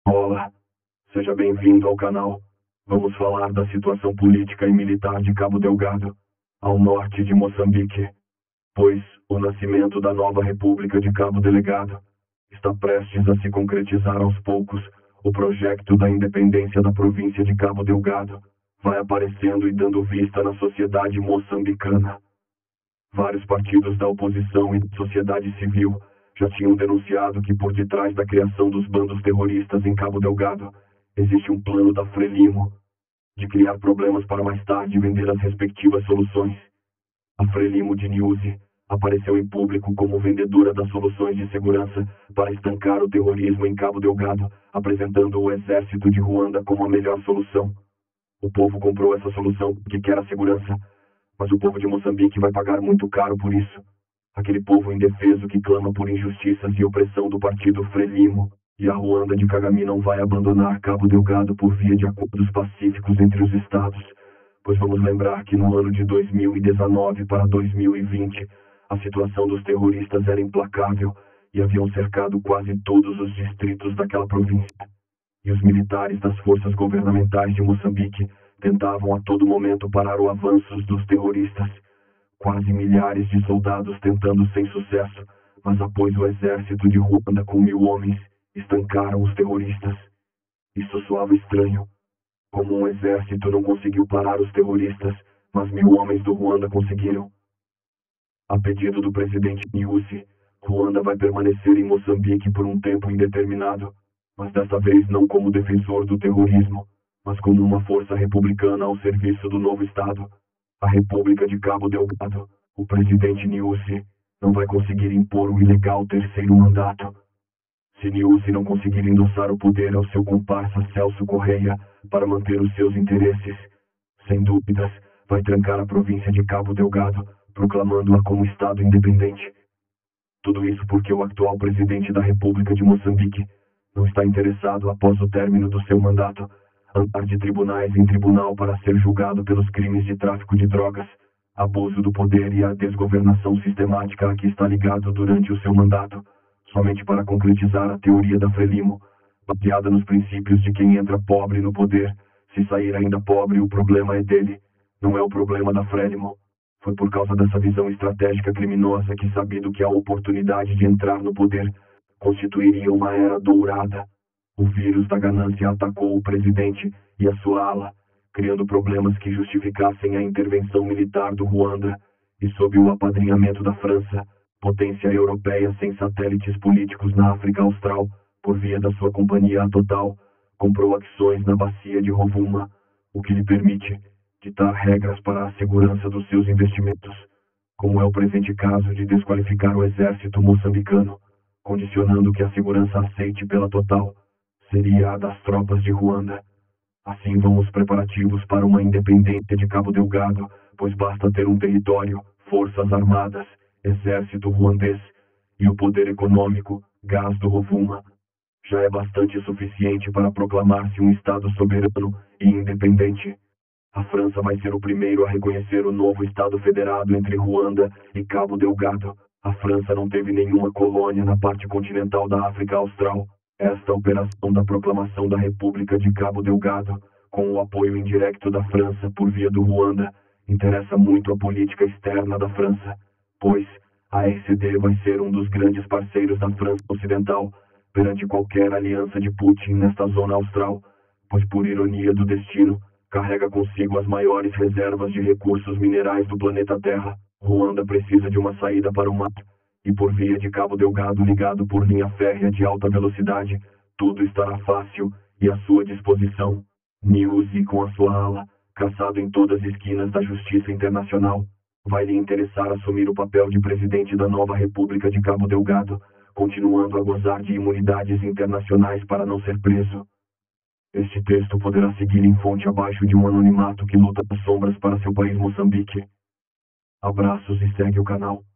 Olá, seja bem-vindo ao canal. Vamos falar da situação política e militar de Cabo Delgado, ao norte de Moçambique, pois o nascimento da nova República de Cabo Delgado está prestes a se concretizar aos poucos. O projeto da independência da província de Cabo Delgado vai aparecendo e dando vista na sociedade moçambicana. Vários partidos da oposição e da sociedade civil já tinham denunciado que por detrás da criação dos bandos terroristas em Cabo Delgado existe um plano da Frelimo de criar problemas para mais tarde vender as respectivas soluções. A Frelimo de Niusi apareceu em público como vendedora das soluções de segurança para estancar o terrorismo em Cabo Delgado, apresentando o exército de Ruanda como a melhor solução. O povo comprou essa solução porque quer a segurança, mas o povo de Moçambique vai pagar muito caro por isso. Aquele povo indefeso que clama por injustiças e opressão do partido Frelimo. E a Ruanda de Kagame não vai abandonar Cabo Delgado por via de acordos pacíficos entre os estados, pois vamos lembrar que no ano de 2019 para 2020, a situação dos terroristas era implacável e haviam cercado quase todos os distritos daquela província. E os militares das forças governamentais de Moçambique tentavam a todo momento parar o avanço dos terroristas. Quase milhares de soldados tentando sem sucesso, mas após o exército de Ruanda com 1000 homens, estancaram os terroristas. Isso soava estranho. Como um exército não conseguiu parar os terroristas, mas 1000 homens do Ruanda conseguiram. A pedido do presidente Nyusi, Ruanda vai permanecer em Moçambique por um tempo indeterminado, mas desta vez não como defensor do terrorismo, mas como uma força republicana ao serviço do novo Estado, a República de Cabo Delgado. O presidente Nyusi não vai conseguir impor o ilegal terceiro mandato. Se Nyusi não conseguir endossar o poder ao seu comparsa Celso Correia para manter os seus interesses, sem dúvidas, vai trancar a província de Cabo Delgado, proclamando-a como Estado independente. Tudo isso porque o atual presidente da República de Moçambique não está interessado, após o término do seu mandato, andar de tribunais em tribunal para ser julgado pelos crimes de tráfico de drogas, abuso do poder e a desgovernação sistemática a que está ligado durante o seu mandato, somente para concretizar a teoria da Frelimo, baseada nos princípios de quem entra pobre no poder. Se sair ainda pobre, o problema é dele, não é o problema da Frelimo. Foi por causa dessa visão estratégica criminosa que, sabido que a oportunidade de entrar no poder constituiria uma era dourada, o vírus da ganância atacou o presidente e a sua ala, criando problemas que justificassem a intervenção militar do Ruanda, e sob o apadrinhamento da França, potência europeia sem satélites políticos na África Austral, por via da sua companhia Total, comprou ações na bacia de Rovuma, o que lhe permite ditar regras para a segurança dos seus investimentos, como é o presente caso de desqualificar o exército moçambicano, condicionando que a segurança aceite pela Total seria a das tropas de Ruanda. Assim vão os preparativos para uma independência de Cabo Delgado, pois basta ter um território, forças armadas, exército ruandês e o poder econômico, gás do Rovuma. Já é bastante suficiente para proclamar-se um Estado soberano e independente. A França vai ser o primeiro a reconhecer o novo Estado federado entre Ruanda e Cabo Delgado. A França não teve nenhuma colônia na parte continental da África Austral. Esta operação da proclamação da República de Cabo Delgado, com o apoio indireto da França por via do Ruanda, interessa muito a política externa da França, pois a RCD vai ser um dos grandes parceiros da França Ocidental perante qualquer aliança de Putin nesta zona austral, pois, por ironia do destino, carrega consigo as maiores reservas de recursos minerais do planeta Terra. Ruanda precisa de uma saída para o mar, e por via de Cabo Delgado ligado por linha férrea de alta velocidade, tudo estará fácil e à sua disposição. Nyusi, com a sua ala, caçado em todas as esquinas da justiça internacional, vai lhe interessar assumir o papel de presidente da nova República de Cabo Delgado, continuando a gozar de imunidades internacionais para não ser preso. Este texto poderá seguir em fonte abaixo de um anonimato que luta nas sombras para seu país Moçambique. Abraços e segue o canal.